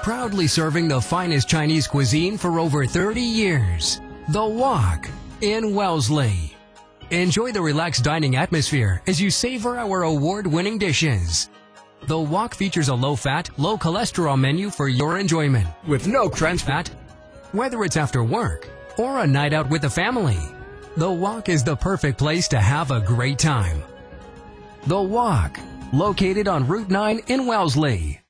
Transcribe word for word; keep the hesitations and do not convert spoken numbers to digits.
proudly serving the finest Chinese cuisine for over thirty years. The Wok in Wellesley. Enjoy the relaxed dining atmosphere as you savor our award-winning dishes. The Wok features a low-fat, low-cholesterol menu for your enjoyment, with no trans fat. Whether it's after work or a night out with the family, The Wok is the perfect place to have a great time. The Wok, located on Route nine in Wellesley.